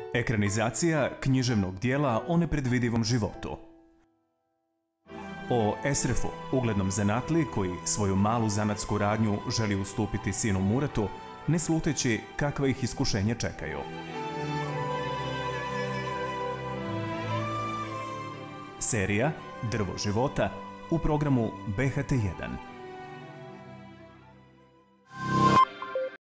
Ekranizacija književnog dijela o nepredvidivom životu. O Esrefu, uglednom zanatliji koji svoju malu zanatsku radnju želi ustupiti sinu Muratu, ne sluteći kakva ih iskušenja čekaju. Serija Drvo života u programu BHT1.